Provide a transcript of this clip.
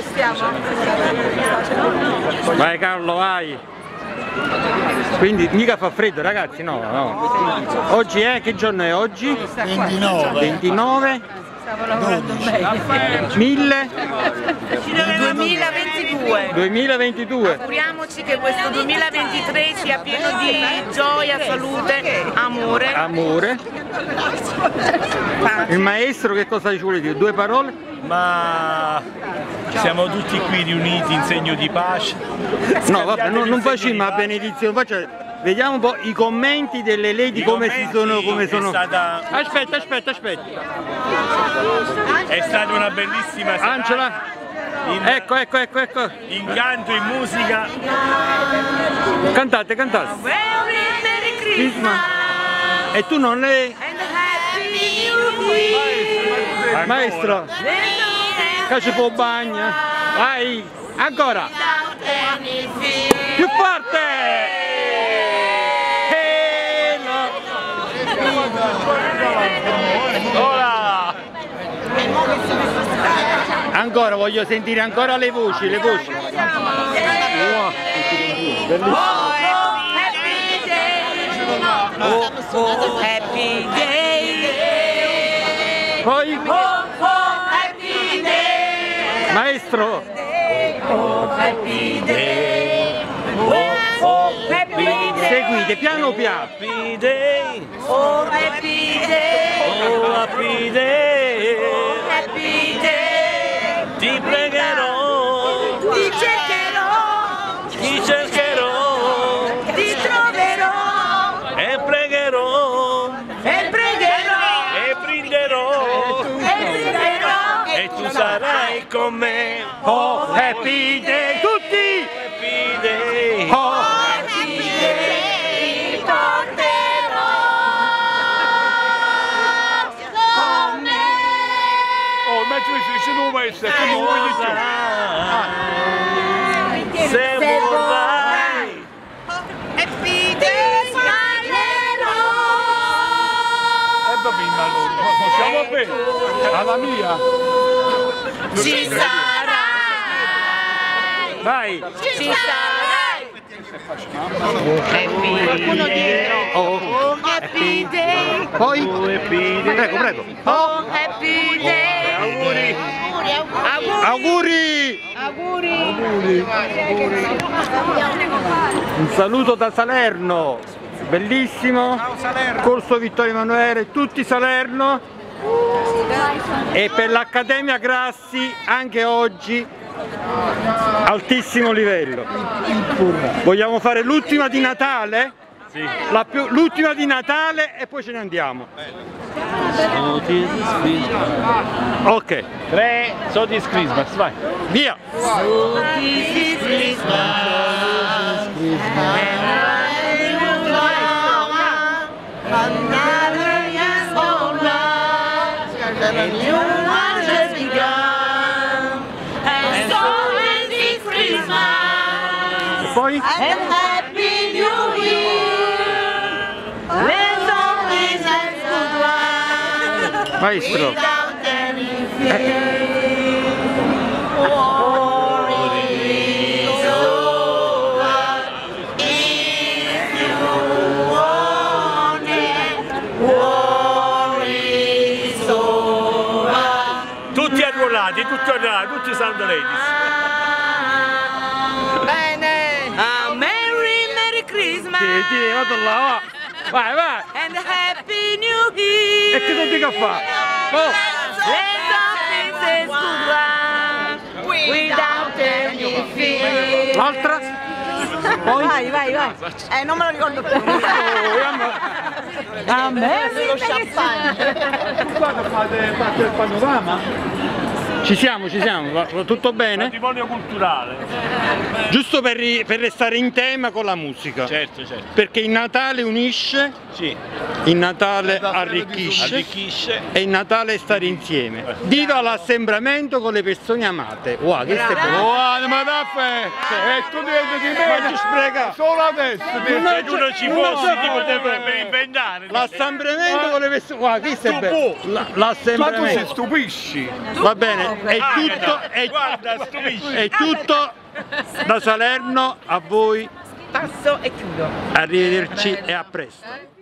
Dove stiamo? Vai Carlo, vai! Quindi mica fa freddo ragazzi, no, no. Oggi è, che giorno è oggi? 29. 29? Stavo lavorando bene. 2022. 2022. Auguriamoci che questo 2023 sia pieno di gioia, salute, amore. Amore. Il maestro che cosa ci vuole dire? Due parole? Ma siamo tutti qui riuniti in segno di pace. No, vabbè, non facciamo la benedizione, vediamo un po' i commenti delle lady come sono. Stata... Aspetta. È stata una bellissima serata. Angela. Ecco. In canto, in musica. Cantate. Merry Christmas E tu non le... and Happy New Year. Maestro, che ci può bagna. Vai, ancora. Più forte. Ora! Ancora, voglio sentire ancora le voci. Bellissimo. Happy day. Poi, Happy day. maestro, Happy day. Happy day. seguite piano piano. Happy day! Oh, happy day. Oh, happy day! Happy day. Ti pregherò, Ti cercherò. ti cercherò Ti troverò. e pregherò E pregherò. e brinderò E pregherò. e tu sarai con me. Oh, happy day, tutti! Happy day! Oh, Se vorrai Happy day. possiamo bene alla mia Ci sarai. vai! Ci sarai. Qualcuno dietro. Oh, Happy day. poi, prego. Oh, happy day. Auguri! Auguri. Un saluto da Salerno, bellissimo, Corso Vittorio Emanuele, tutti Salerno, e per l'Accademia Grassi anche oggi altissimo livello. Vogliamo fare l'ultima di Natale? Sì. L'ultima di Natale e poi ce ne andiamo. Ok, 3 So This Christmas, vai. via! This is Christmas. Another year's over. And you are just begun. And so is this Christmas. Poi? And Happy New Year. There's always a good one. Maestro, Without any fear. War is over. If you want it, war is over. Tutti arruolati, tutti Sound Ladies. Bene. A Merry Christmas. sì, vado là, va. Vai! And Happy New Year. E che tu dica fa? Oh! Without any fear. L'altra? Poi? Vai. Non me lo ricordo più. A me? Lo champagne. Guarda, fate parte del panorama. Ci siamo, va tutto bene? Patrimonio culturale. Giusto per restare in tema con la musica. Certo. Perché il Natale unisce, Sì. il Natale arricchisce Arricchisce. e il Natale è stare insieme. Viva l'assembramento con le persone amate. Wow, che stai bello. Ma daffe! E tu devi di Ma me! ci spreca. Solo adesso! Se tu non ci fossi ti potrebbe inventare. L'assembramento con le persone. Wow, che stai bello. Ma tu si L'assembramento. stupisci! Va bene, Guarda, stupisci. È tutto da Salerno, a voi, Passo e chiudo. arrivederci e a presto.